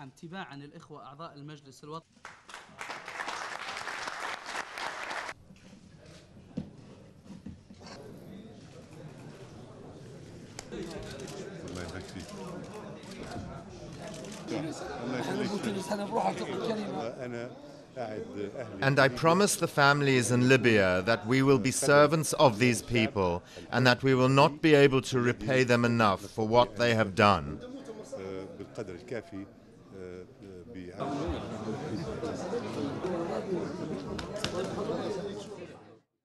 نعم تباعا الإخوة أعضاء المجلس الوطني. And I promise the families in Libya that we will be servants of these people and that we will not be able to repay them enough for what they have done.